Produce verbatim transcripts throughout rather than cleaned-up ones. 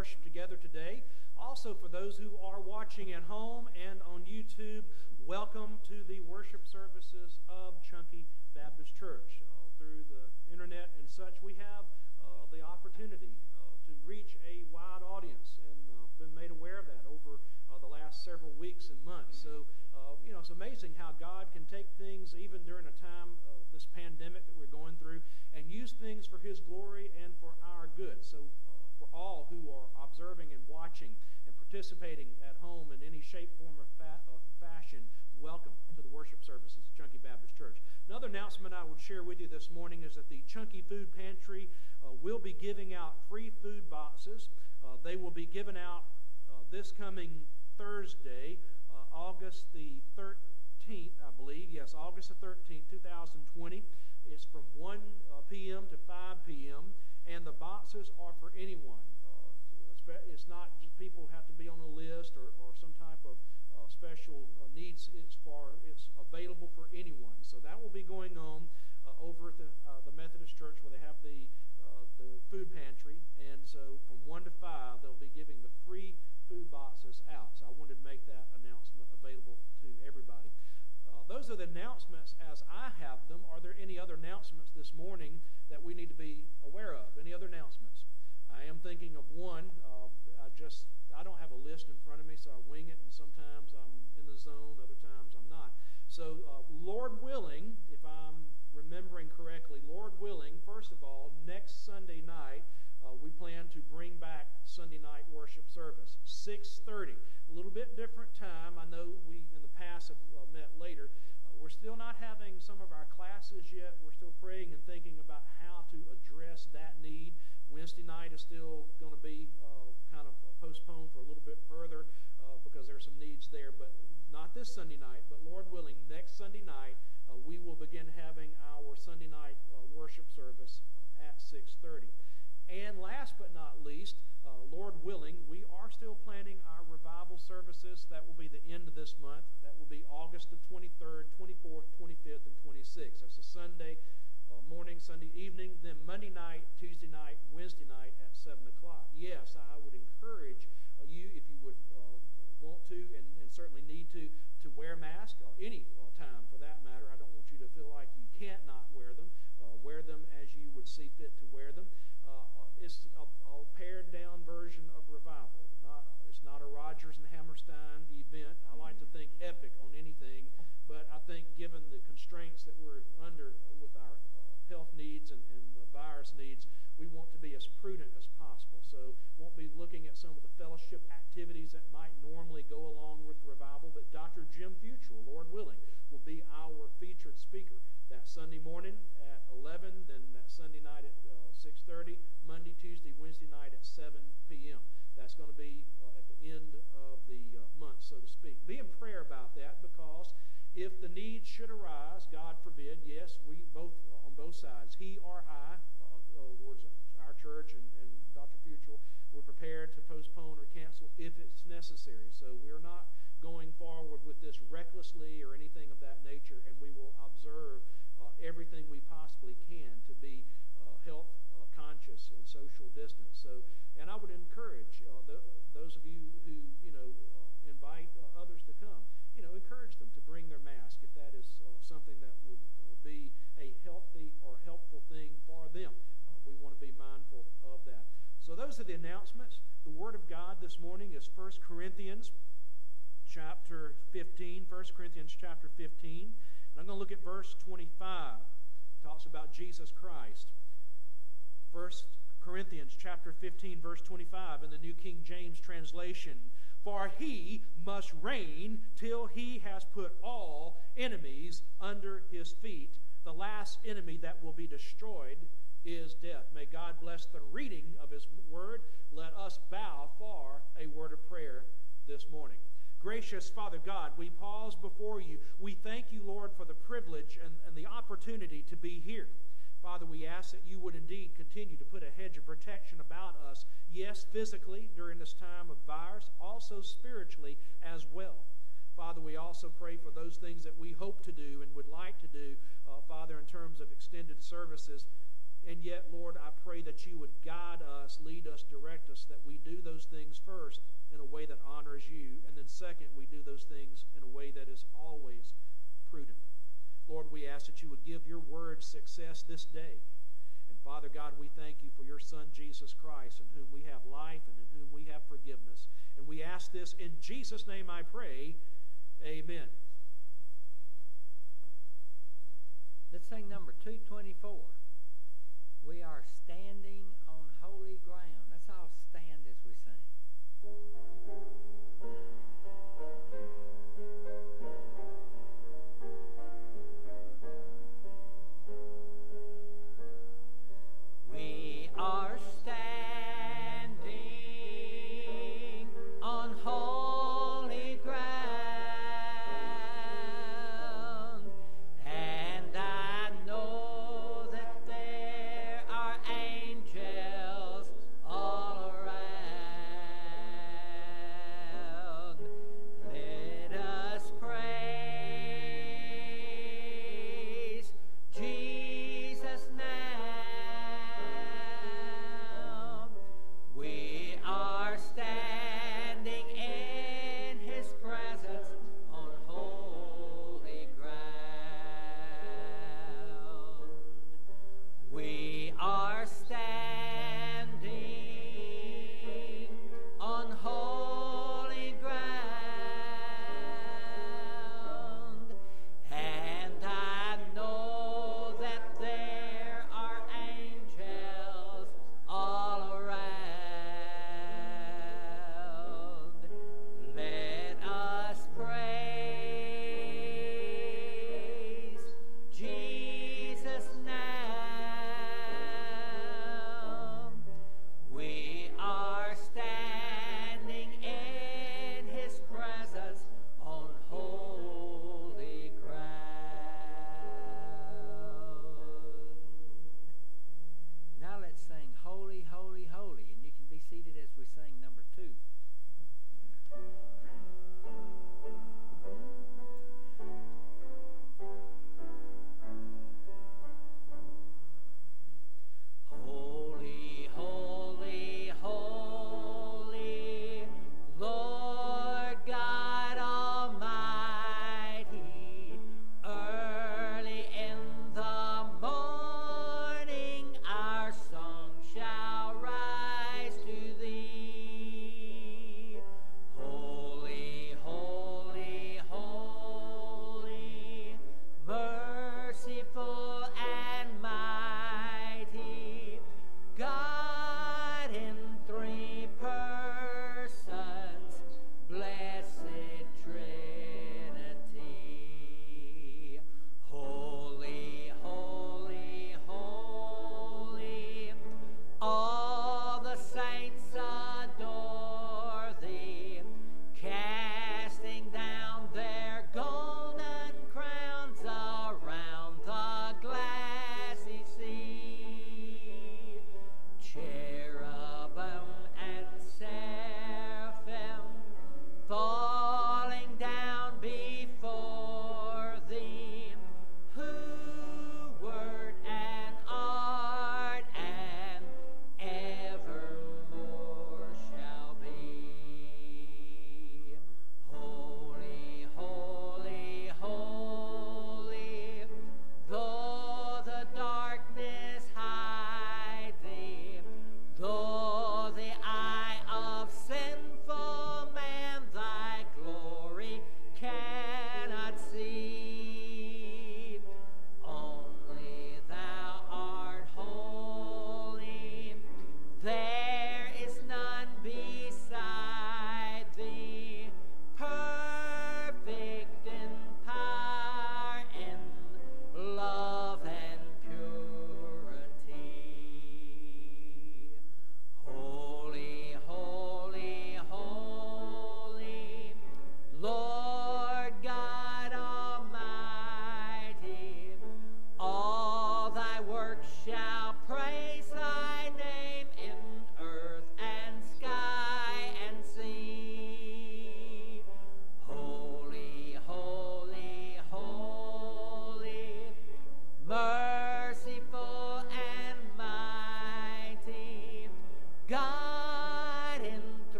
worship together today. Also, for those who are watching at home and on YouTube, welcome to the worship services of Chunky Baptist Church. Uh, through the internet and such, we have uh, the opportunity uh, to reach a wide audience, and uh, been made aware of that over uh, the last several weeks and months. So, uh, you know, it's amazing how God can take things, even during a time of this pandemic that we're going through, and use things for His glory and for our good. So, uh, for all who are observing and watching and participating at home in any shape, form, or fa uh, fashion, welcome to the worship services of Chunky Baptist Church. Another announcement I would share with you this morning is that the Chunky Food Pantry uh, will be giving out free food boxes. Uh, they will be given out uh, this coming Thursday, uh, August the thirteenth, I believe. Yes, August the thirteenth, two thousand twenty. It's from one p m to five p m and the boxes are for anyone. Uh, it's not just people who have to be on a list or, or some type of uh, special uh, needs. It's for it's available for anyone. So that will be going on uh, over at the, uh, the Methodist Church, where they have the uh, the food pantry. And so from one to five, they'll be giving the free food boxes out. So I wanted to make that announcement available to everybody. Uh, those are the announcements as I have them. Are there any other announcements this morning that we need to be aware of? Any other announcements? I am thinking of one. Uh, I just, I don't have a list in front of me, so I wing it, and sometimes I'm in the zone, other times I'm not. So, uh, Lord willing, if I'm remembering correctly, Lord willing, first of all, next Sunday night, uh, we plan to bring back Sunday night worship service, six thirty. A little bit different time. I know we, in the past, have uh, met later. Uh, we're still not having some of our classes yet. We're still praying and thinking about how to address that need. Wednesday night is still going to be uh, kind of postponed for a little bit further uh, because there are some needs there, but not this Sunday night, but Lord willing, next Sunday night, uh, we will begin having our Sunday night uh, worship service at six thirty. And last but not least, uh, Lord willing, we are still planning our revival services. That will be the end of this month. That will be August the twenty-third, twenty-fourth, twenty-fifth, and twenty-sixth. That's a Sunday uh, morning, Sunday evening, then Monday night, Tuesday night, Wednesday night at seven o'clock. Yes, I would encourage uh, you, if you would uh, want to and, and certainly need to, to wear masks uh, any uh, time for that matter. I don't want you to feel like you can't not wear them. Uh, wear them as you would see fit to wear them. Uh, it's a, a pared-down version of revival. Not, it's not a Rodgers and Hammerstein event. I like to think epic on anything, but I think given the constraints that we're under with our uh, health needs and, and the virus needs, we want to be as prudent as possible. So won't be looking at some of the fellowship activities that might normally go along with revival, but Doctor Jim Futrell, Lord willing, will be our featured speaker that Sunday morning at eleven, then that Sunday night at uh, six thirty, Monday, Tuesday, Wednesday night at seven p m That's going to be uh, at the end of the uh, month, so to speak. Be in prayer about that, because if the need should arise, God forbid, yes, we both uh, on both sides, he or I, uh, uh, towards our church and, and Doctor Futrell, we're prepared to postpone or cancel if it's necessary. So we're not going forward with this recklessly or anything of that nature, and we will observe uh, everything we possibly can to be uh, health uh, conscious and social distance. So, and I would encourage uh, the, those of you who you know uh, invite uh, others to come, you know, encourage them to bring their mask if that is uh, something that would uh, be a healthy or helpful thing for them. Uh, we want to be mindful of that. So those are the announcements. The Word of God this morning is First Corinthians chapter fifteen. First Corinthians chapter fifteen. And I'm going to look at verse twenty-five. It talks about Jesus Christ. First Corinthians chapter fifteen, verse twenty-five in the New King James translation. For he must reign till he has put all enemies under his feet. The last enemy that will be destroyed is death. May God bless the reading of his word. Let us bow for a word of prayer this morning. Gracious Father God, we pause before you. We thank you, Lord, for the privilege and, and the opportunity to be here. Father, we ask that you would indeed continue to put a hedge of protection about us, yes, physically during this time of virus, also spiritually as well. Father, we also pray for those things that we hope to do and would like to do, uh, Father, in terms of extended services And yet, Lord, I pray that you would guide us, lead us, direct us, that we do those things first in a way that honors you, and then second, we do those things in a way that is always prudent. Lord, we ask that you would give your word success this day. And Father God, we thank you for your Son, Jesus Christ, in whom we have life and in whom we have forgiveness. And we ask this in Jesus' name I pray. Amen. Let's sing number two twenty-four. We are standing on holy ground. Let's all stand as we sing. We are standing on holy ground, and I know that there are angels all around.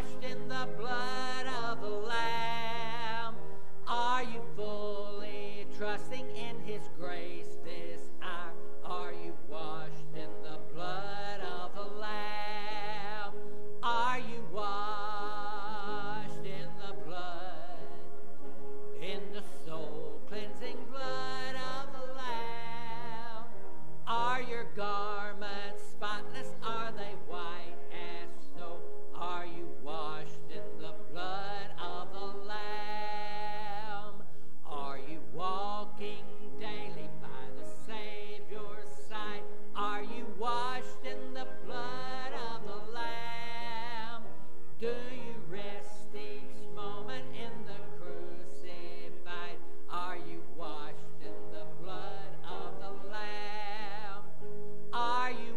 washed in the blood of the Lamb? Are you fully trusting in His grace this hour? Are you washed in the blood of the Lamb? Are you washed in the blood, in the soul-cleansing blood of the Lamb? Are your garments spotless? Are they white as snow? Are you washed in the blood of the Lamb? Are you walking daily by the Savior's side? Are you washed in the blood of the Lamb? Do you rest each moment in the crucified? Are you washed in the blood of the Lamb? Are you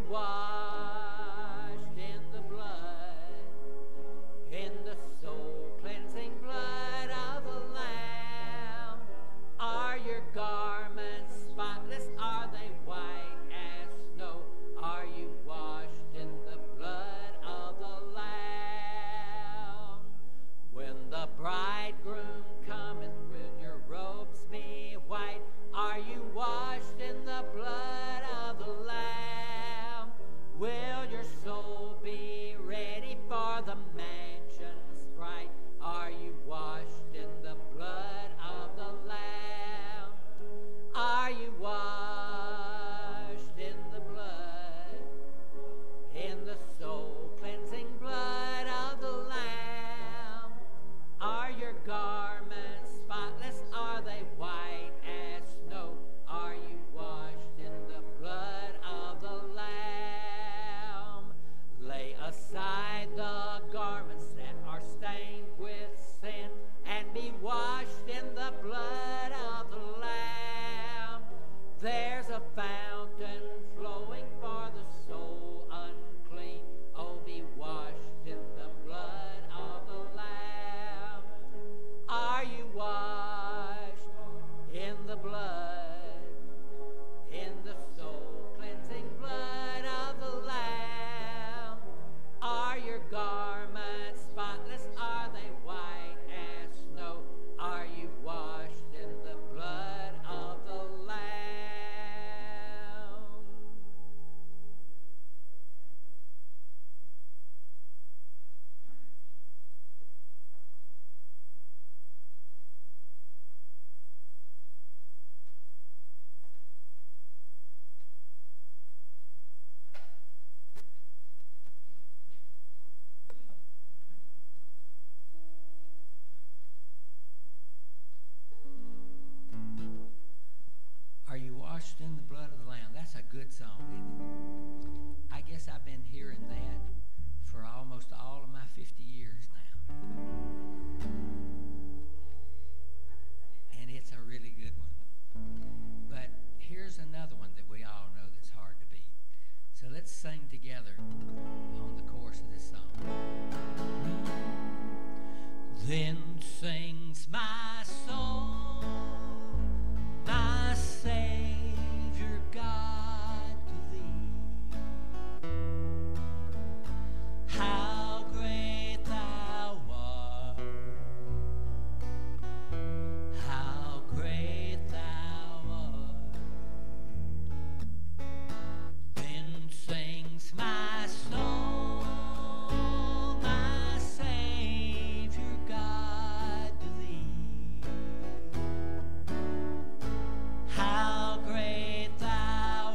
washed in the blood, in the soul-cleansing blood of the Lamb? Are your garments spotless? Are they white as snow? Are you washed in the blood of the Lamb? When the bridegroom cometh, will your robes be white? Are you washed in the blood of the Lamb? Will your soul be ready for the mansions bright? Are you washed in the blood of the Lamb? Are you washed in the blood, in the soul-cleansing blood of the Lamb? Are your garments spotless? Are they white as snow? Are you washed in the blood of the Lamb? Lay aside the garments that are stained with sin and be washed in the blood of the Lamb. There's a fountain flowing for the soul unclean. Oh, be washed in the blood of the Lamb. Are you washed in the blood, in the soul-cleansing blood of the Lamb? Are your garments spotless? Are they white as snow? Are you washed in the blood of the Lamb? Are you washed in the blood of the Lamb? That's a good song, isn't it? I guess I've been hearing that for almost all of my fifty years now. And it's a really good one. But here's another one that we all know that's hard to beat. So let's sing together on the chorus of this song. Then sings my soul, my Savior God, to thee. How great thou art, how great thou art. Then sings my soul, my Savior God, to thee. How great thou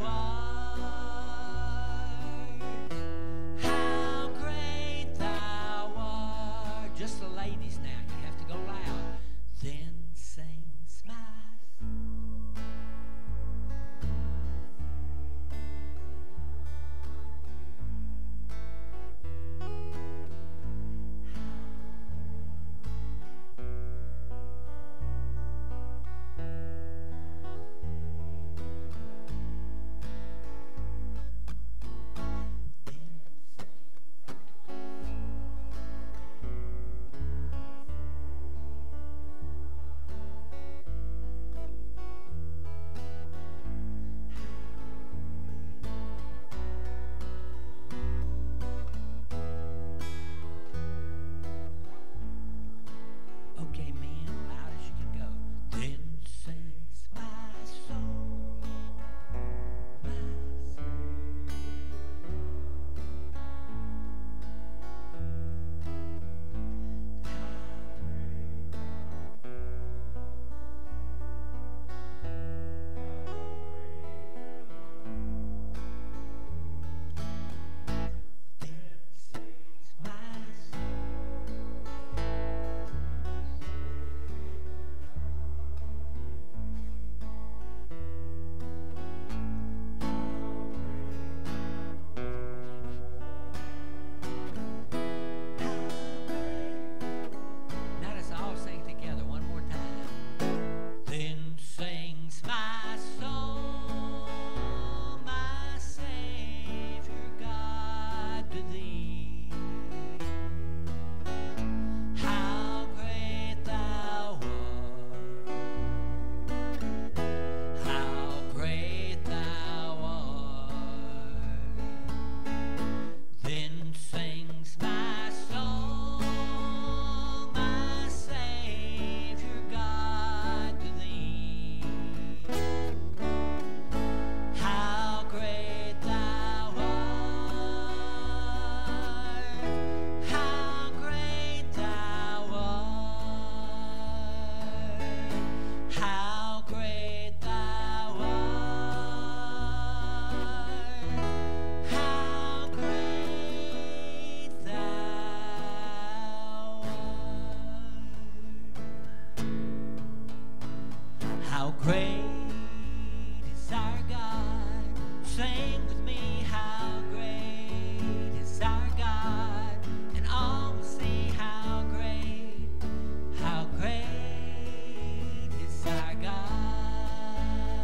art, how great thou art. Just the ladies now, you have to go loud. Then sings my great is our God. Sing with me, how great is our God. And all will see how great, how great is our God.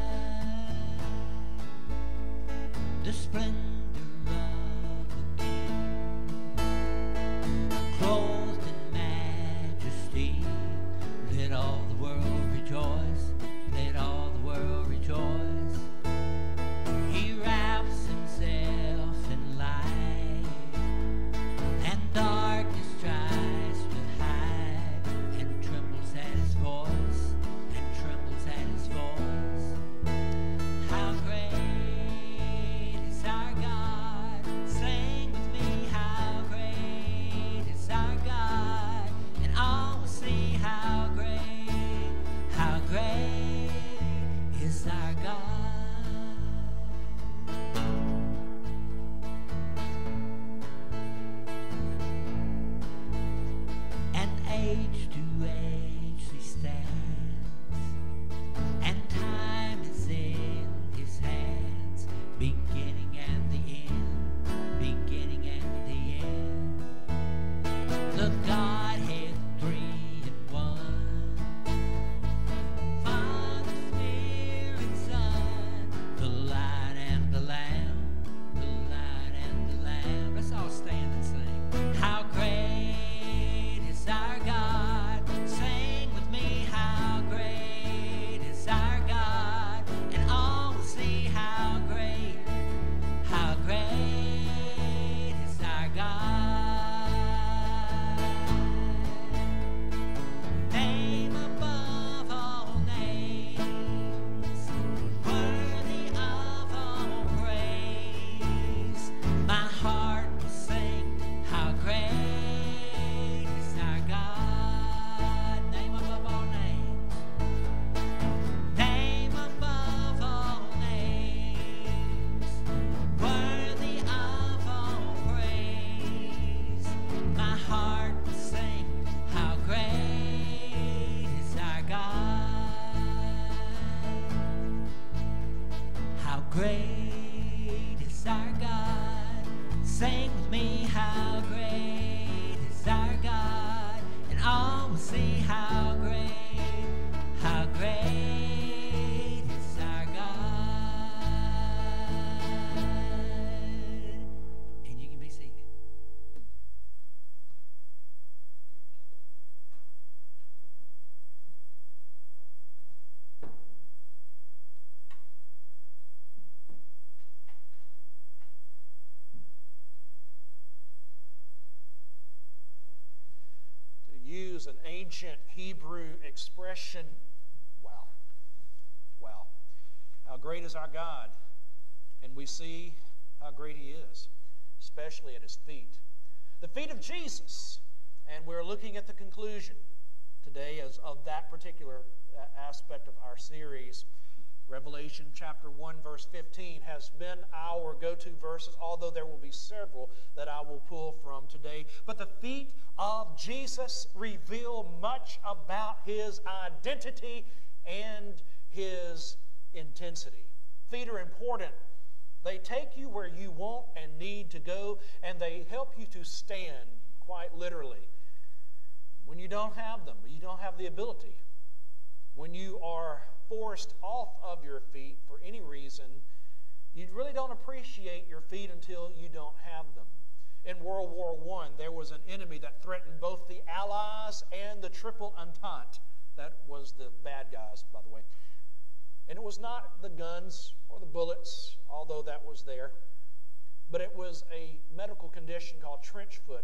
The splendor of the King, clothed in majesty, let all the world rejoice, let all the world rejoice. He wraps himself in light, and darkness tries to hide, and trembles at his voice, and trembles at his voice. How great is our God. Sing with me, how great is our God. And all will see how great, how great is our God. And age to age he stands, and time is in his hands, beginning and the end, beginning and the end. The Godhead three in one, Father, Spirit, Son, the light and the Lamb, the light and the Lamb. Let's all stand and sing. How great is our God. Sing with me, how great is our God. And all will see how great, how great is our God. Name above all names, worthy of all praise. My heart will sing, how great is our God. Name above all names, name above all names, worthy of all praise. My heart will sing, how great is our God. How great is our God. Sing with me, how great is our God. And all will see how great, how great is our God. And you can be seated. To use an ancient Hebrew expression, wow, wow. How great is our God? And we see how great he is, especially at his feet. The feet of Jesus. And we're looking at the conclusion today as of that particular uh, aspect of our series. Revelation chapter one, verse fifteen has been our go-to verses, although there will be several that I will pull from today. But the feet of Jesus reveal much about his identity and his intensity. Feet are important. They take you where you want and need to go, and they help you to stand, quite literally. When you don't have them, you don't have the ability. When you are forced off of your feet for any reason, you really don't appreciate your feet until you don't have them. In World War One, there was an enemy that threatened both the Allies and the Triple Entente. That was the bad guys, by the way. And it was not the guns or the bullets, although that was there, but it was a medical condition called trench foot.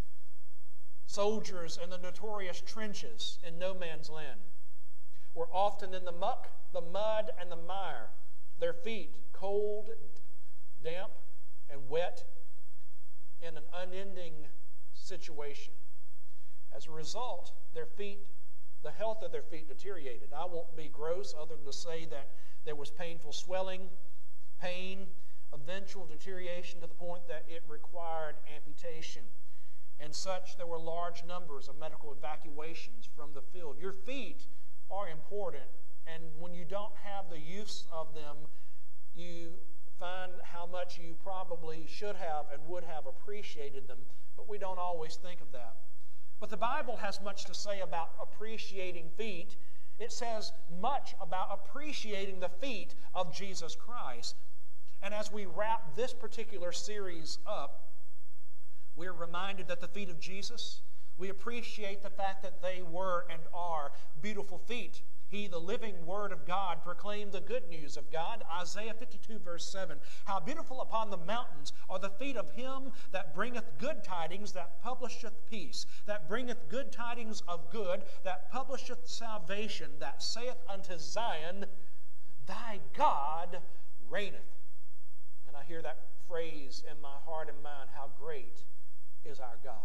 Soldiers in the notorious trenches in no man's land were often in the muck, the mud, and the mire, their feet cold, damp, and wet in an unending situation. As a result, their feet, the health of their feet deteriorated. I won't be gross other than to say that there was painful swelling, pain, eventual deterioration to the point that it required amputation. And such, there were large numbers of medical evacuations from the field. Your feet are important And when you don't have the use of them, you find how much you probably should have and would have appreciated them, but we don't always think of that. But the Bible has much to say about appreciating feet. It says much about appreciating the feet of Jesus Christ. And as we wrap this particular series up, we're reminded that the feet of Jesus, we appreciate the fact that they were and are beautiful feet. He, the living Word of God, proclaimed the good news of God. Isaiah fifty-two, verse seven. How beautiful upon the mountains are the feet of him that bringeth good tidings, that publisheth peace, that bringeth good tidings of good, that publisheth salvation, that saith unto Zion, thy God reigneth. And I hear that phrase in my heart and mind, how great is our God.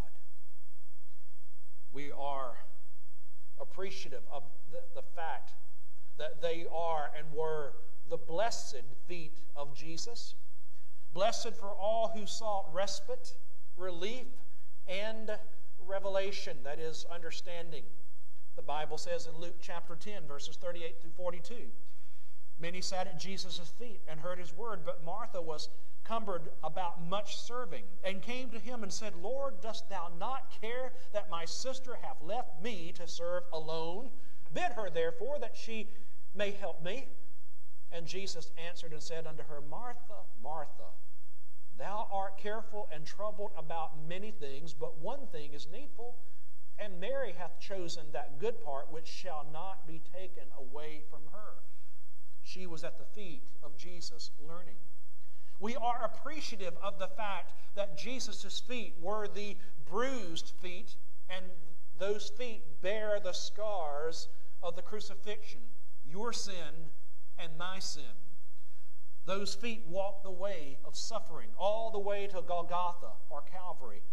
We are appreciative of the, the fact that they are and were the blessed feet of Jesus. Blessed for all who sought respite, relief, and revelation, that is, understanding. The Bible says in Luke chapter ten, verses thirty-eight through forty-two, many sat at Jesus' feet and heard his word, but Martha was cumbered about much serving, and came to him and said, Lord, dost thou not care that my sister hath left me to serve alone? Bid her therefore that she may help me. And Jesus answered and said unto her, Martha, Martha, thou art careful and troubled about many things, but one thing is needful, and Mary hath chosen that good part which shall not be taken away from her. She was at the feet of Jesus learning. We are appreciative of the fact that Jesus' feet were the bruised feet, and those feet bear the scars of the crucifixion, your sin and my sin. Those feet walked the way of suffering, all the way to Golgotha or Calvary,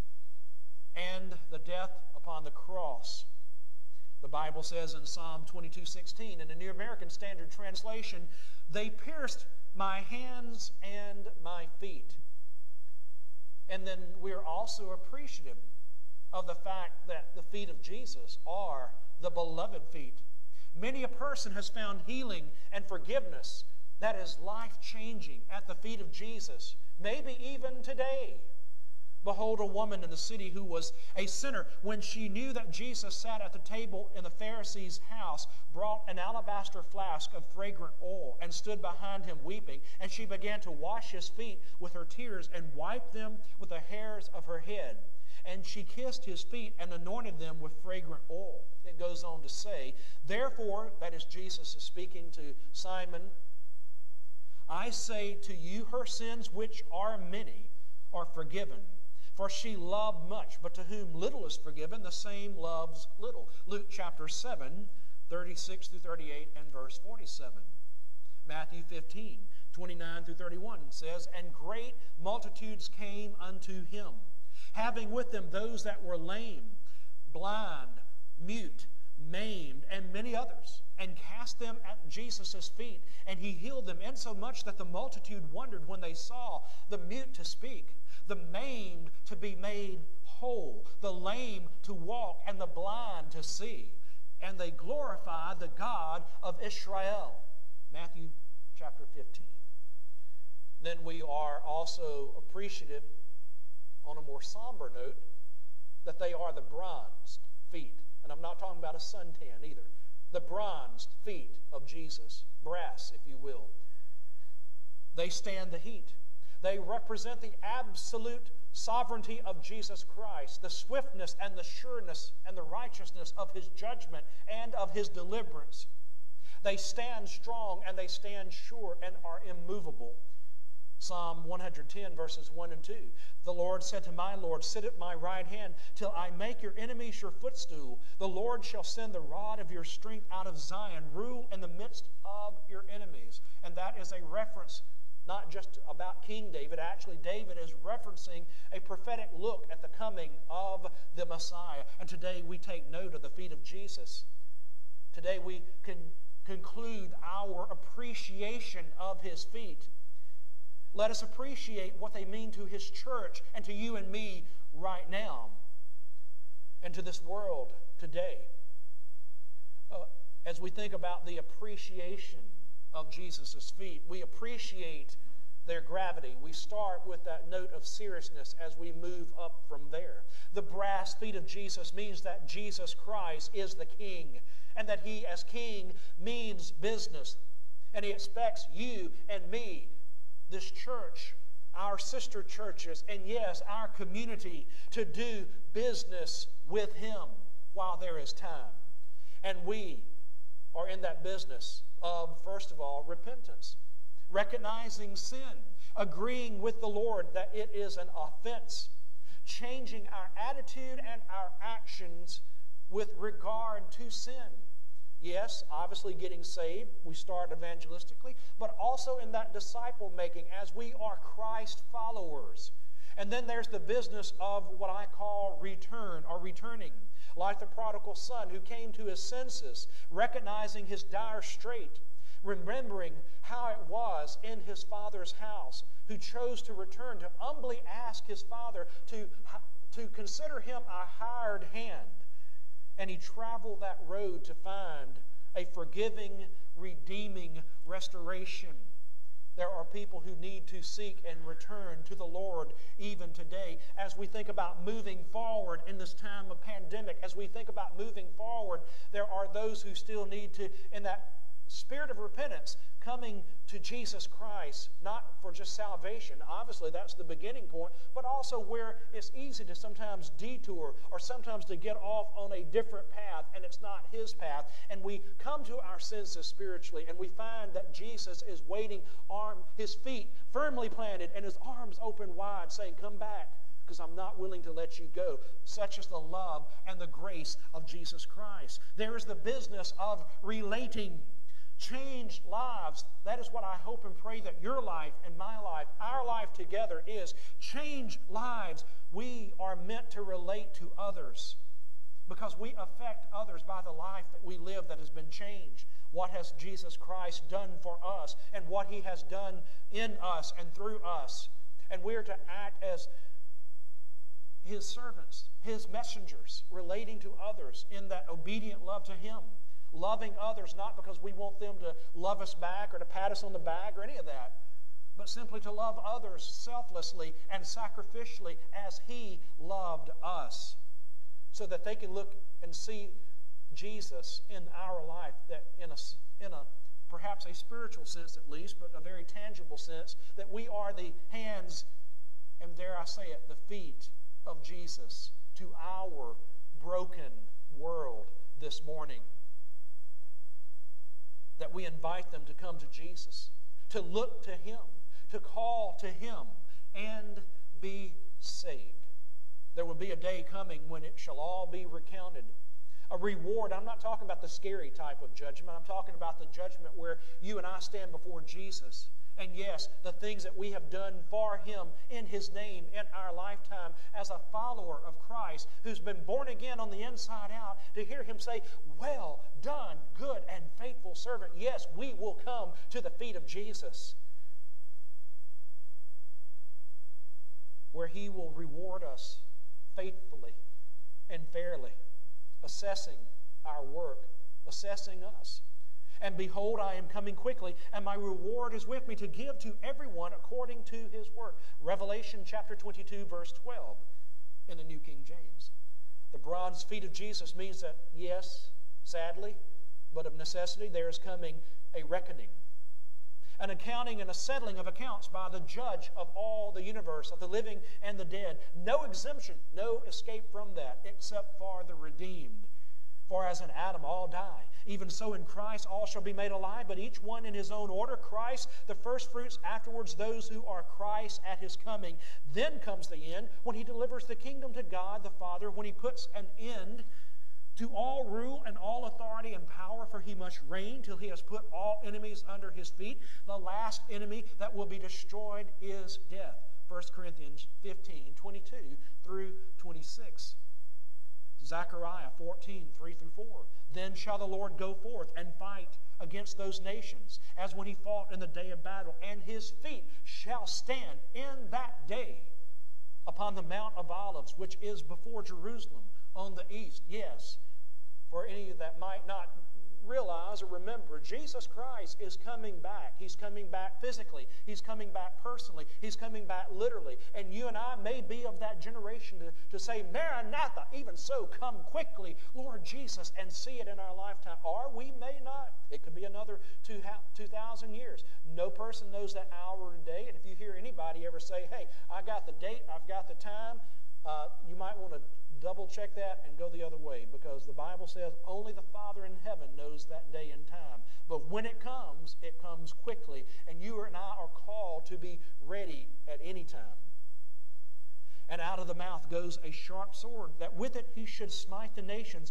and the death upon the cross. The Bible says in Psalm twenty-two sixteen, in the New American Standard Translation, they pierced my hands and my feet. And then we're also appreciative of the fact that the feet of Jesus are the beloved feet. Many a person has found healing and forgiveness that is life-changing at the feet of Jesus, maybe even today. Behold, a woman in the city who was a sinner, when she knew that Jesus sat at the table in the Pharisee's house, brought an alabaster flask of fragrant oil and stood behind him weeping. And she began to wash his feet with her tears and wiped them with the hairs of her head. And she kissed his feet and anointed them with fragrant oil. It goes on to say, therefore, that is Jesus is speaking to Simon, I say to you, her sins, which are many, are forgiven. For she loved much, but to whom little is forgiven, the same loves little. Luke chapter seven, thirty-six through thirty-eight, and verse forty-seven. Matthew fifteen, twenty-nine through thirty-one says, and great multitudes came unto him, having with them those that were lame, blind, mute, maimed, and many others, and cast them at Jesus' feet. And he healed them, insomuch that the multitude wondered when they saw the mute to speak, the maimed to be made whole, the lame to walk, and the blind to see. And they glorified the God of Israel. Matthew chapter fifteen. Then we are also appreciative, on a more somber note, that they are the bronzed feet. And I'm not talking about a suntan either. The bronzed feet of Jesus, brass, if you will. They stand the heat. They represent the absolute sovereignty of Jesus Christ, the swiftness and the sureness and the righteousness of his judgment and of his deliverance. They stand strong and they stand sure and are immovable. Psalm one hundred ten, verses one and two. The Lord said to my Lord, sit at my right hand till I make your enemies your footstool. The Lord shall send the rod of your strength out of Zion, rule in the midst of your enemies. And that is a reference not just about King David. Actually, David is referencing a prophetic look at the coming of the Messiah. And today we take note of the feet of Jesus. Today we can conclude our appreciation of his feet. Let us appreciate what they mean to his church and to you and me right now and to this world today. Uh, as we think about the appreciation of Jesus' feet, we appreciate their gravity. We start with that note of seriousness as we move up from there. The brass feet of Jesus means that Jesus Christ is the King, and that He as King means business. And He expects you and me, this church, our sister churches, and yes, our community, to do business with Him while there is time. And we are in that business of, first of all, repentance. Recognizing sin, agreeing with the Lord that it is an offense, changing our attitude and our actions with regard to sin. Yes, obviously getting saved, we start evangelistically, but also in that disciple making as we are Christ followers. And then there's the business of what I call return or returning. Like the prodigal son who came to his senses, recognizing his dire strait, remembering how it was in his father's house, who chose to return, to humbly ask his father to, to consider him a hired hand. And he traveled that road to find a forgiving, redeeming restoration. There are people who need to seek and return to the Lord even today. As we think about moving forward in this time of pandemic, as we think about moving forward, there are those who still need to, in that spirit of repentance, coming to Jesus Christ, not for just salvation. Obviously, that's the beginning point, but also where it's easy to sometimes detour or sometimes to get off on a different path, and it's not His path. And we come to our senses spiritually, and we find that Jesus is waiting, arm, His feet firmly planted, and His arms open wide, saying, "Come back, because I'm not willing to let you go." Such is the love and the grace of Jesus Christ. There is the business of relating. Change lives. That is what I hope and pray that your life and my life, our life together, is. Change lives. We are meant to relate to others because we affect others by the life that we live that has been changed. What has Jesus Christ done for us and what He has done in us and through us. And we are to act as His servants, His messengers, relating to others in that obedient love to Him. Loving others not because we want them to love us back or to pat us on the back or any of that, but simply to love others selflessly and sacrificially as He loved us, so that they can look and see Jesus in our life, that in a, in a perhaps a spiritual sense at least, but a very tangible sense, that we are the hands, and dare I say it, the feet of Jesus to our broken world this morning. That we invite them to come to Jesus, to look to Him, to call to Him, and be saved. There will be a day coming when it shall all be recounted. A reward. I'm not talking about the scary type of judgment. I'm talking about the judgment where you and I stand before Jesus. And yes, the things that we have done for Him in His name in our lifetime as a follower of Christ who's been born again on the inside out, to hear Him say, "Well done, good and faithful servant." Yes, we will come to the feet of Jesus, where He will reward us faithfully and fairly, assessing our work, assessing us. And behold, I am coming quickly, and my reward is with me to give to everyone according to his work. Revelation chapter twenty-two, verse twelve in the New King James. The bronze feet of Jesus means that, yes, sadly, but of necessity, there is coming a reckoning. An accounting and a settling of accounts by the judge of all the universe, of the living and the dead. No exemption, no escape from that, except for the redeemed. For as in Adam all die, even so in Christ all shall be made alive, but each one in his own order. Christ the firstfruits, afterwards those who are Christ at His coming. Then comes the end, when He delivers the kingdom to God the Father, when He puts an end to all rule and all authority and power, for He must reign till He has put all enemies under His feet. The last enemy that will be destroyed is death. First Corinthians fifteen, twenty-two through twenty-six. Zechariah fourteen, three through four. Then shall the Lord go forth and fight against those nations, as when He fought in the day of battle, and His feet shall stand in that day upon the Mount of Olives, which is before Jerusalem on the east. Yes, for any that might not realize or remember, Jesus Christ is coming back. He's coming back physically. He's coming back personally. He's coming back literally. And you and I may be of that generation to, to say, Maranatha, even so, come quickly, Lord Jesus, and see it in our lifetime. Or we may not. It could be another two thousand years. No person knows that hour or day. And if you hear anybody ever say, hey, I got the date, I've got the time, uh, you might want to double check that and go the other way, because the Bible says only the Father in heaven knows that day and time. But when it comes, it comes quickly, and you and I are called to be ready at any time. And out of the mouth goes a sharp sword, that with it he should smite the nations,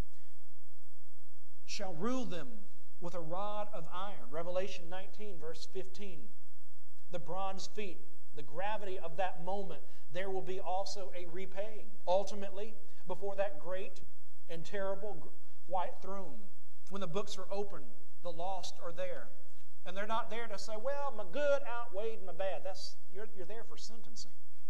shall rule them with a rod of iron. Revelation nineteen, verse fifteen. The bronze feet, the gravity of that moment, there will be also a repaying. Ultimately, before that great and terrible white throne, when the books are opened, the lost are there. And they're not there to say, well, my good outweighed my bad. That's, you're, you're there for sentencing.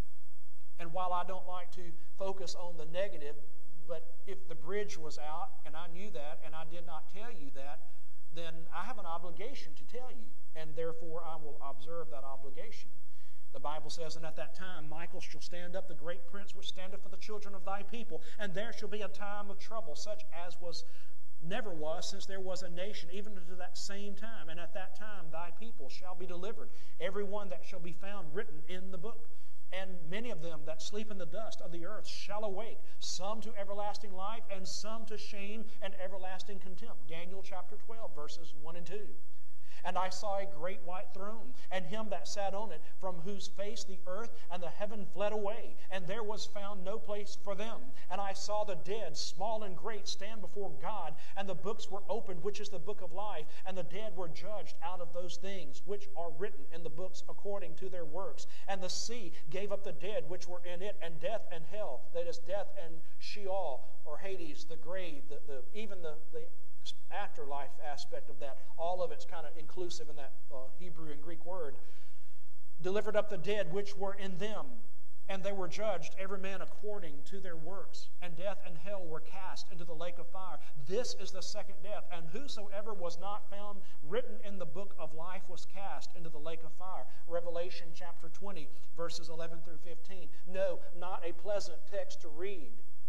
And while I don't like to focus on the negative, but if the bridge was out and I knew that and I did not tell you that, then I have an obligation to tell you, and therefore I will observe that obligation. The Bible says, and at that time Michael shall stand up, the great prince which standeth for the children of thy people, and there shall be a time of trouble, such as was never was since there was a nation, even unto that same time. And at that time thy people shall be delivered, every one that shall be found written in the book. And many of them that sleep in the dust of the earth shall awake, some to everlasting life, and some to shame and everlasting contempt. Daniel chapter twelve, verses one and two. And I saw a great white throne, and him that sat on it, from whose face the earth and the heaven fled away, and there was found no place for them. And I saw the dead, small and great, stand before God, and the books were opened, which is the book of life, and the dead were judged out of those things which are written in the books according to their works. And the sea gave up the dead which were in it, and death and hell, that is death and Sheol, or Hades, the grave, the, the even the, the afterlife aspect of that, all of it's kind of inclusive in that uh, Hebrew and Greek word, delivered up the dead which were in them, and they were judged, every man according to their works. And death and hell were cast into the lake of fire. This is the second death. And whosoever was not found written in the book of life was cast into the lake of fire. Revelation chapter twenty, verses eleven through fifteen. No, not a pleasant text to read,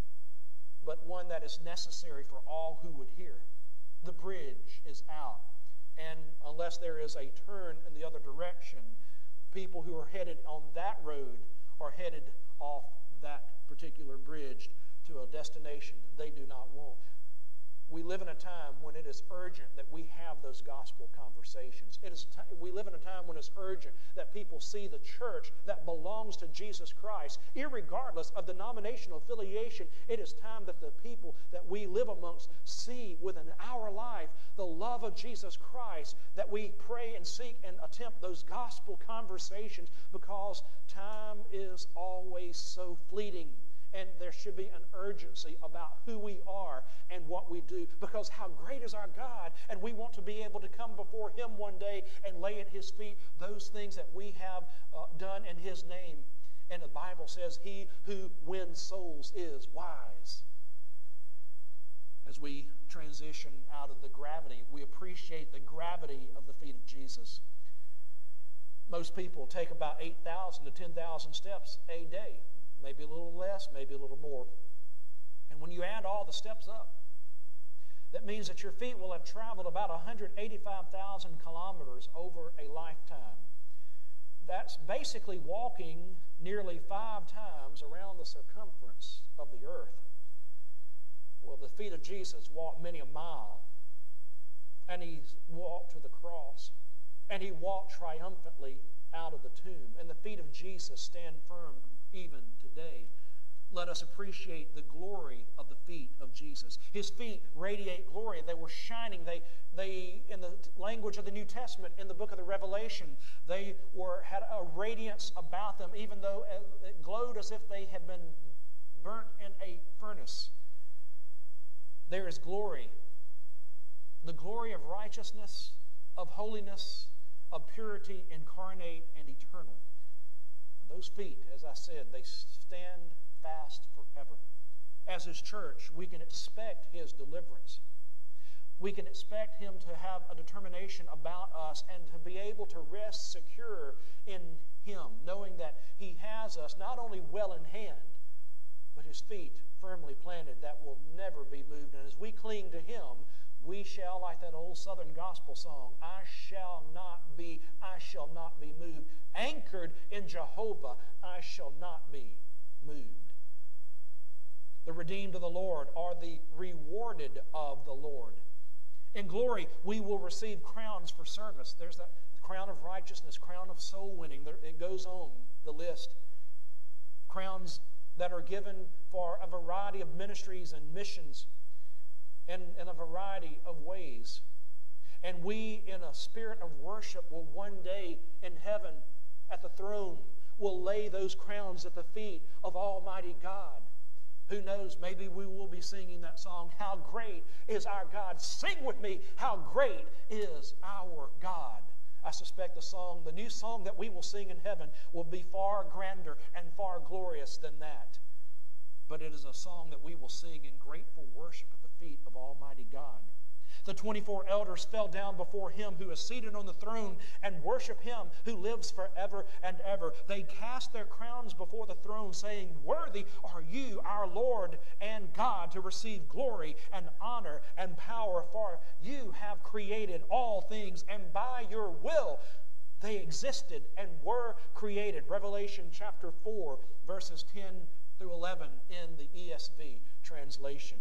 but one that is necessary for all who would hear. The bridge is out, and unless there is a turn in the other direction, people who are headed on that road are headed off that particular bridge to a destination they do not want. We live in a time when it is urgent that we have those gospel conversations. It is t- we live in a time when it's urgent that people see the church that belongs to Jesus Christ, irregardless of denominational affiliation. It is time that the people that we live amongst see within our life the love of Jesus Christ, that we pray and seek and attempt those gospel conversations, because time is always so fleeting. And there should be an urgency about who we are and what we do, because how great is our God, and we want to be able to come before Him one day and lay at His feet those things that we have uh, done in His name. And the Bible says, he who wins souls is wise. As we transition out of the gravity, we appreciate the gravity of the feet of Jesus. Most people take about eight thousand to ten thousand steps a day. Maybe a little less, maybe a little more. And when you add all the steps up, that means that your feet will have traveled about one hundred eighty-five thousand kilometers over a lifetime. That's basically walking nearly five times around the circumference of the earth. Well, the feet of Jesus walked many a mile, and He walked to the cross, and He walked triumphantly out of the tomb. And the feet of Jesus stand firm even today. Let us appreciate the glory of the feet of Jesus. His feet radiate glory. They were shining. They, they, in the language of the New Testament, in the book of the Revelation, they were had a radiance about them, even though it glowed as if they had been burnt in a furnace. There is glory. The glory of righteousness, of holiness, of purity, incarnate and eternal. Those feet, as I said, they stand fast forever. As His church, we can expect His deliverance. we can expect Him to have a determination about us and to be able to rest secure in Him, knowing that He has us not only well in hand, but His feet firmly planted that will never be moved. And as we cling to Him, we shall, like that old Southern gospel song, I shall not be, I shall not be moved. Anchored in Jehovah, I shall not be moved. The redeemed of the Lord are the rewarded of the Lord. In glory, we will receive crowns for service. There's that crown of righteousness, crown of soul winning. It goes on the list. Crowns that are given for a variety of ministries and missions and in a variety of ways. And we, in a spirit of worship, will one day in heaven at the throne will lay those crowns at the feet of Almighty God. Who knows, maybe we will be singing that song, How Great is Our God. Sing with me, How Great is Our God. I suspect the song, the new song that we will sing in heaven will be far grander and far glorious than that. But it is a song that we will sing in grateful worship at the feet of Almighty God. The twenty-four elders fell down before Him who is seated on the throne and worship Him who lives forever and ever. They cast their crowns before the throne, saying, Worthy are you, our Lord and God, to receive glory and honor and power, for you have created all things, and by your will they existed and were created. Revelation chapter four, verses ten through eleven in the E S V translation.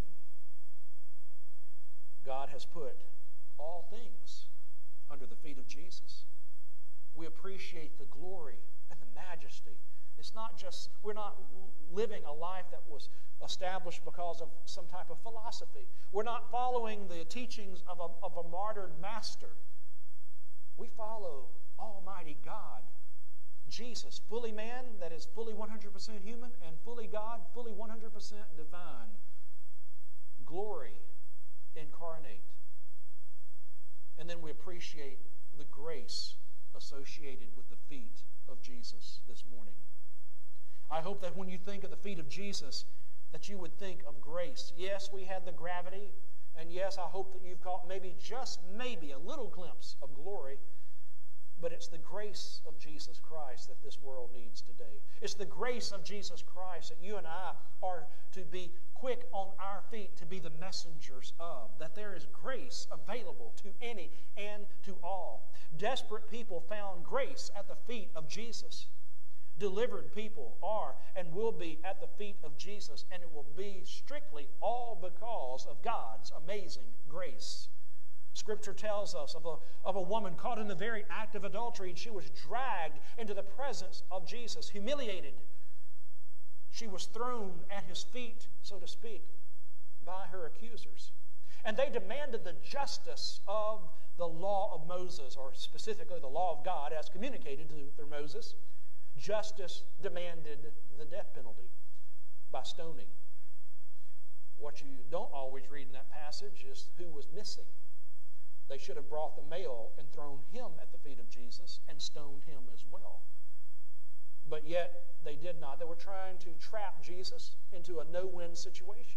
God has put all things under the feet of Jesus. We appreciate the glory and the majesty. It's not just, we're not living a life that was established because of some type of philosophy. We're not following the teachings of a, of a martyred master. We follow Almighty God, Jesus, fully man, that is fully one hundred percent human, and fully God, fully one hundred percent divine. Glory incarnate. And then we appreciate the grace associated with the feet of Jesus this morning. I hope that when you think of the feet of Jesus, that you would think of grace. Yes, we had the gravity, and yes, I hope that you've caught maybe, just maybe, a little glimpse of glory, but it's the grace of Jesus Christ that this world needs today. It's the grace of Jesus Christ that you and I are to be quick on our feet to be the messengers of, that there is grace available to any and to all. Desperate people found grace at the feet of Jesus. Delivered people are and will be at the feet of Jesus, and it will be strictly all because of God's amazing grace. Scripture tells us of a, of a woman caught in the very act of adultery, and she was dragged into the presence of Jesus, humiliated. She was thrown at His feet, so to speak, by her accusers. And they demanded the justice of the law of Moses, or specifically the law of God as communicated to, through Moses. Justice demanded the death penalty by stoning. What you don't always read in that passage is who was missing. They should have brought the male and thrown him at the feet of Jesus and stoned him as well. But yet they did not. They were trying to trap Jesus into a no-win situation.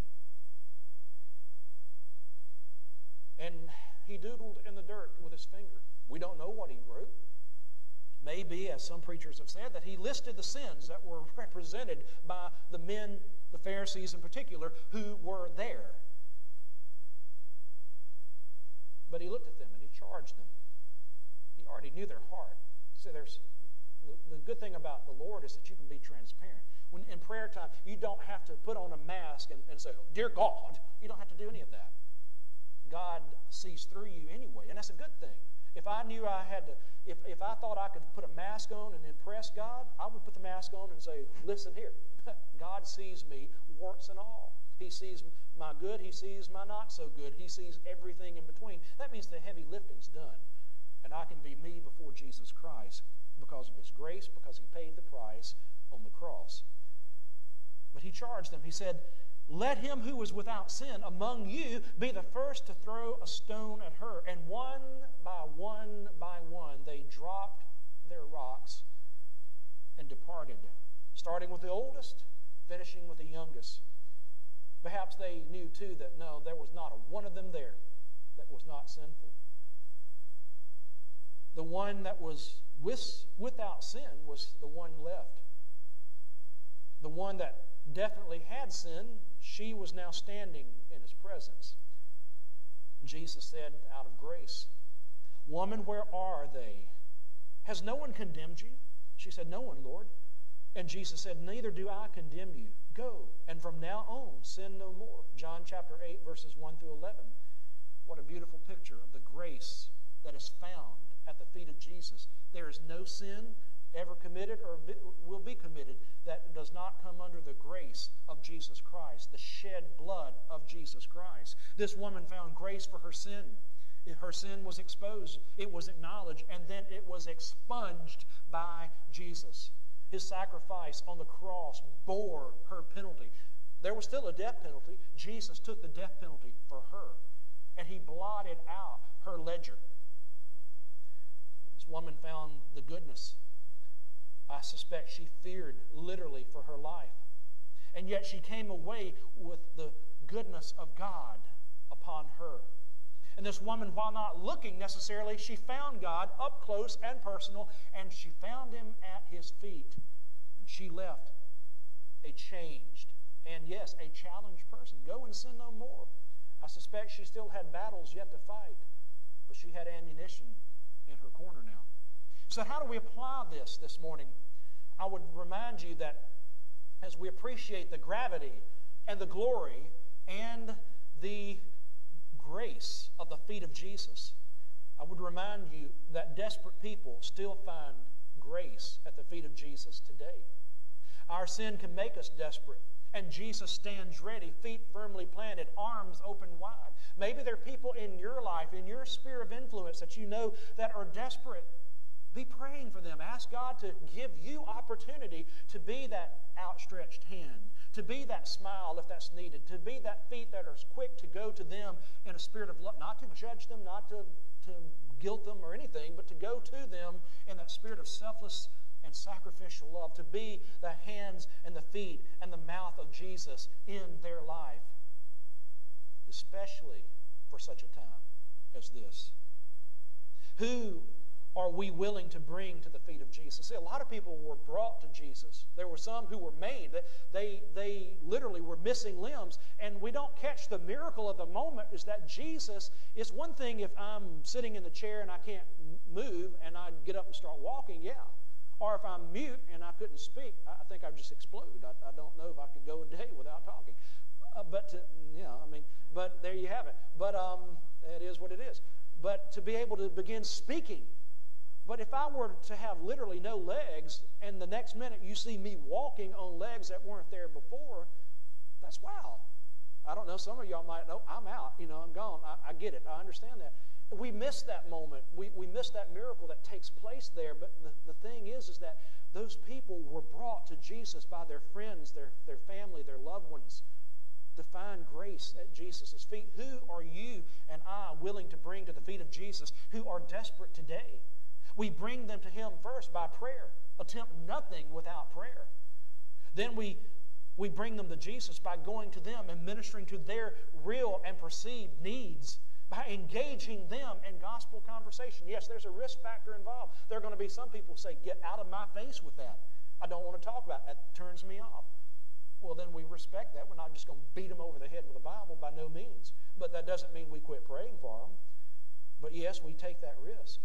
And he doodled in the dirt with his finger. We don't know what he wrote. Maybe, as some preachers have said, that he listed the sins that were represented by the men, the Pharisees in particular, who were there. But he looked at them and he charged them. He already knew their heart. So there's the, the good thing about the Lord is that you can be transparent. When in prayer time, you don't have to put on a mask and, and say, oh, dear God. You don't have to do any of that. God sees through you anyway, and that's a good thing. If I knew I had to, if, if I thought I could put a mask on and impress God, I would put the mask on and say, listen here, God sees me, warts and all. He sees my good, He sees my not so good, He sees everything in between. That means the heavy lifting's done. And I can be me before Jesus Christ because of His grace, because He paid the price on the cross. But He charged them. He said, let him who is without sin among you be the first to throw a stone at her. And one by one by one they dropped their rocks and departed, starting with the oldest, finishing with the youngest. Perhaps they knew too that no, there was not a one of them there that was not sinful. The one that was with, without sin was the one left. The one that definitely had sin, she was now standing in his presence. Jesus said out of grace, "Woman, where are they? Has no one condemned you?" She said, "No one, Lord." And Jesus said, "Neither do I condemn you. Go, and from now on sin no more." John chapter eight, verses one through eleven. What a beautiful picture of the grace that is found at the feet of Jesus. There is no sin ever committed or will be committed that does not come under the grace of Jesus Christ, the shed blood of Jesus Christ. This woman found grace for her sin. Her sin was exposed, it was acknowledged, and then it was expunged by Jesus. His sacrifice on the cross bore her penalty. There was still a death penalty. Jesus took the death penalty for her, and he blotted out her ledger. This woman found the goodness. I suspect she feared literally for her life. And yet she came away with the goodness of God upon her. And this woman, while not looking necessarily, she found God up close and personal, and she found him at his feet. And she left a changed and, yes, a challenged person. Go and sin no more. I suspect she still had battles yet to fight, but she had ammunition in her corner now. So how do we apply this this morning? I would remind you that as we appreciate the gravity and the glory and the grace of the feet of Jesus, I would remind you that desperate people still find grace at the feet of Jesus today. Our sin can make us desperate, and Jesus stands ready, feet firmly planted, arms open wide. Maybe there are people in your life, in your sphere of influence that you know that are desperate. Be praying for them. Ask God to give you opportunity to be that outstretched hand, to be that smile if that's needed, to be that feet that are quick to go to them in a spirit of love, not to judge them, not to, to guilt them or anything, but to go to them in that spirit of selfless and sacrificial love, to be the hands and the feet and the mouth of Jesus in their life, especially for such a time as this. Who are we willing to bring to the feet of Jesus? See, a lot of people were brought to Jesus. There were some who were made. They, they literally were missing limbs, and we don't catch the miracle of the moment is that Jesus, it's one thing if I'm sitting in the chair and I can't move and I get up and start walking, yeah. Or if I'm mute and I couldn't speak, I think I'd just explode. I, I don't know if I could go a day without talking. Uh, but, to, yeah, I mean, but there you have it. But um, it is what it is. But to be able to begin speaking. But if I were to have literally no legs, and the next minute you see me walking on legs that weren't there before, that's wow. I don't know, some of y'all might know, I'm out, you know, I'm gone. I, I get it, I understand that. We miss that moment. We, we miss that miracle that takes place there. But the, the thing is, is that those people were brought to Jesus by their friends, their, their family, their loved ones, to find grace at Jesus' feet. Who are you and I willing to bring to the feet of Jesus who are desperate today? We bring them to him first by prayer. Attempt nothing without prayer. Then we, we bring them to Jesus by going to them and ministering to their real and perceived needs, by engaging them in gospel conversation. Yes, there's a risk factor involved. There are going to be some people who say, get out of my face with that. I don't want to talk about it. That turns me off. Well, then we respect that. We're not just going to beat them over the head with a Bible, by no means. But that doesn't mean we quit praying for them. But yes, we take that risk.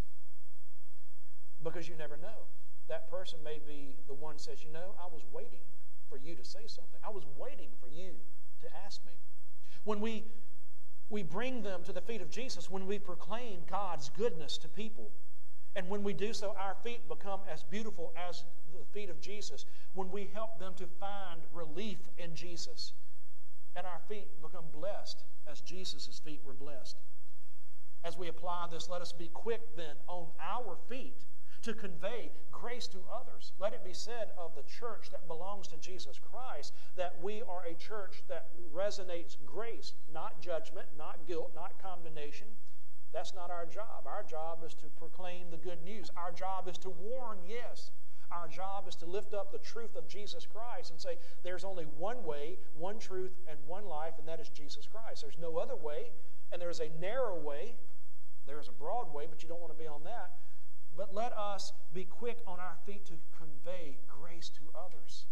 Because you never know. That person may be the one who says, you know, I was waiting for you to say something. I was waiting for you to ask me. When we, we bring them to the feet of Jesus, when we proclaim God's goodness to people, and when we do so, our feet become as beautiful as the feet of Jesus. When we help them to find relief in Jesus, and our feet become blessed as Jesus' feet were blessed. As we apply this, let us be quick then on our feet to convey grace to others. Let it be said of the church that belongs to Jesus Christ that we are a church that resonates grace, not judgment, not guilt, not condemnation. That's not our job. Our job is to proclaim the good news. Our job is to warn, yes. Our job is to lift up the truth of Jesus Christ and say there's only one way, one truth, and one life, and that is Jesus Christ. There's no other way, And there's a narrow way, there's a broad way, but you don't want to be on that. But let us be quick on our feet to convey grace to others.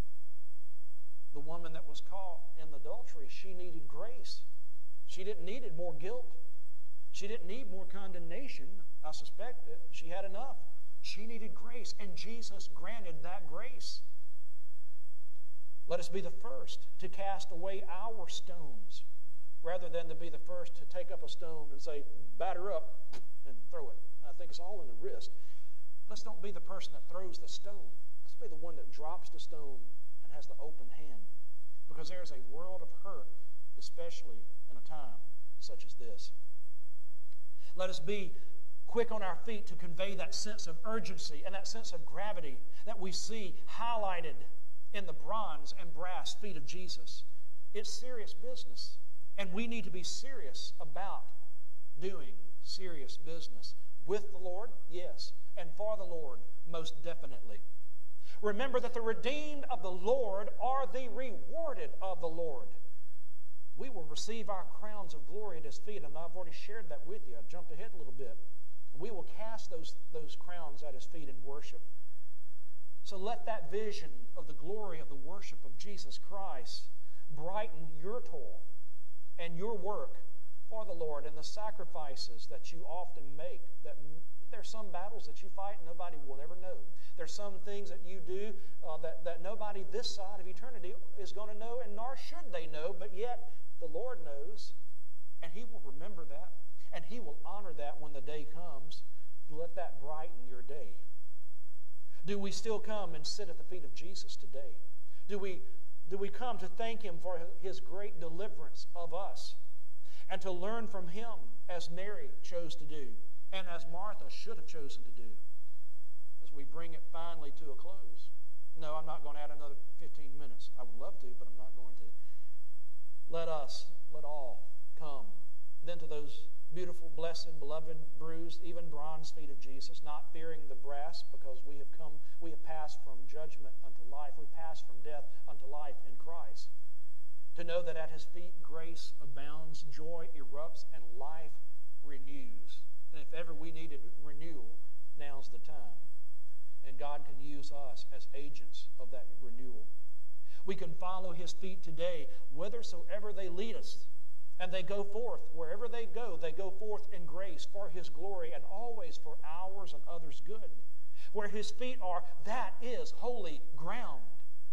The woman that was caught in adultery, she needed grace. She didn't need more guilt. She didn't need more condemnation. I suspect she had enough. She needed grace, and Jesus granted that grace. Let us be the first to cast away our stones, rather than to be the first to take up a stone and say, batter up, and throw it. I think it's all in the wrist. Let's don't be the person that throws the stone. Let's be the one that drops the stone and has the open hand. Because there's a world of hurt, especially in a time such as this. Let us be quick on our feet to convey that sense of urgency and that sense of gravity that we see highlighted in the bronze and brass feet of Jesus. It's serious business, and we need to be serious about doing serious business with the Lord, yes, and for the Lord, most definitely. Remember that the redeemed of the Lord are the rewarded of the Lord. We will receive our crowns of glory at His feet, and I've already shared that with you. I jumped ahead a little bit. We will cast those, those crowns at His feet in worship. So let that vision of the glory of the worship of Jesus Christ brighten your toil and your work for the Lord and the sacrifices that you often make. That there's some battles that you fight and nobody will ever know. There's some things that you do uh, that, that nobody this side of eternity is going to know, and nor should they know, but yet the Lord knows, and He will remember that, and He will honor that when the day comes. Let that brighten your day. Do we still come and sit at the feet of Jesus today? Do we, do we come to thank Him for His great deliverance of us and to learn from Him as Mary chose to do and as Martha should have chosen to do as we bring it finally to a close? No, I'm not going to add another fifteen minutes. I would love to, but I'm not going to. Let us, let all come then to those beautiful, blessed, beloved, bruised, even bronze feet of Jesus, not fearing the brass, because we have come, we have passed from judgment unto life. We passed from death unto life in Christ. To know that at His feet grace abounds, joy erupts, and life renews. And if ever we needed renewal, now's the time. And God can use us as agents of that renewal. We can follow His feet today, whithersoever they lead us. And they go forth. Wherever they go, they go forth in grace for His glory and always for ours and others' good. Where His feet are, that is holy ground.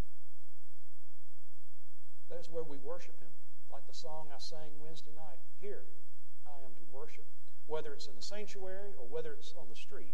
That is where we worship Him. Like the song I sang Wednesday night. Here I am to worship. Whether it's in the sanctuary or whether it's on the street.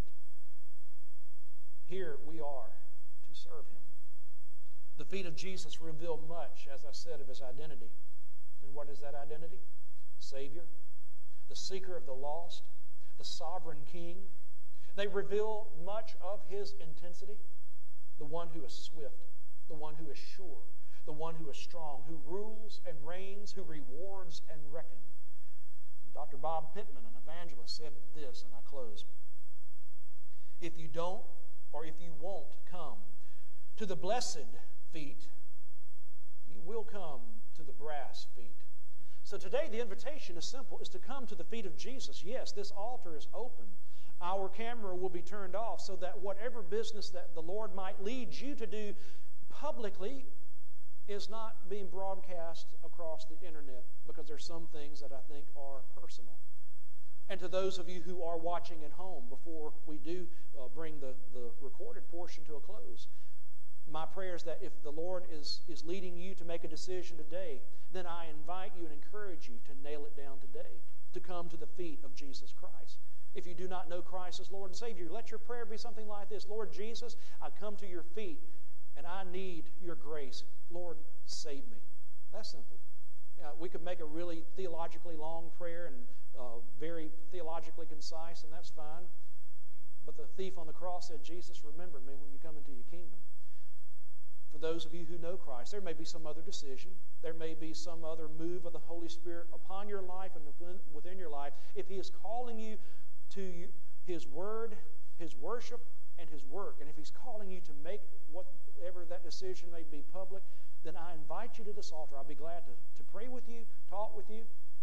Here we are to serve Him. The feet of Jesus reveal much, as I said, of His identity. And what is that identity? Savior, the seeker of the lost, the sovereign King. They reveal much of His intensity. The one who is swift, the one who is sure, the one who is strong, who rules and reigns, who rewards and reckons. Doctor Bob Pittman, an evangelist, said this, and I close. If you don't, or if you won't come to the blessed feet, you will come to the brass feet. So today the invitation is simple, is to come to the feet of Jesus. Yes, this altar is open. Our camera will be turned off so that whatever business that the Lord might lead you to do publicly is not being broadcast across the internet, because there's some things that I think are personal. And to those of you who are watching at home, before we do uh, bring the, the recorded portion to a close, my prayer is that if the Lord is, is leading you to make a decision today, then I invite you and encourage you to nail it down today, to come to the feet of Jesus Christ. If you do not know Christ as Lord and Savior, let your prayer be something like this. Lord Jesus, I come to your feet, and I need your grace. Lord, save me. That's simple. Uh, we could make a really theologically long prayer and uh, very theologically concise, and that's fine. But the thief on the cross said, Jesus, remember me when you come into your kingdom. For those of you who know Christ, there may be some other decision. There may be some other move of the Holy Spirit upon your life and within your life. If He is calling you to His Word, His worship, and His work, and if He's calling you to make whatever that decision may be public, then I invite you to this altar. I'll be glad to, to pray with you, talk with you,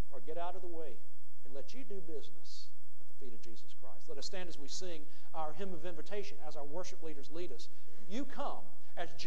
or get out of the way and let you do business at the feet of Jesus Christ. Let us stand as we sing our hymn of invitation as our worship leaders lead us. You come as